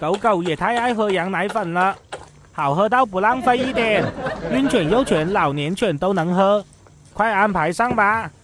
狗狗也太爱喝羊奶粉了，好喝到不浪费一点。孕犬、幼犬、老年犬都能喝，快安排上吧。